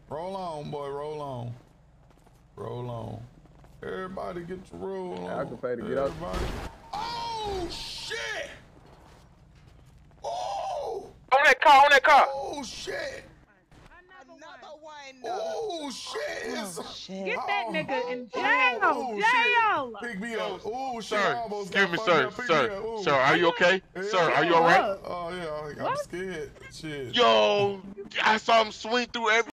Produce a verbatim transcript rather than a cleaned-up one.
Roll on, boy. Roll on. Roll on. Everybody get your roll on. I can pay to get out. Oh, shit! Oh! On that car, on that car. Oh, shit! Another one. Oh, shit! Oh, shit. Get that Oh, nigga in jail. oh, jail. Shit. Pick me up. Oh, shit. Sir, I almost excuse got me, fucked sir, up. Pick sir, me up. Ooh. sir, are you okay? Yeah. Sir, are you all right? Oh, yeah. I'm What? scared. Shit. Yo, I saw him swing through every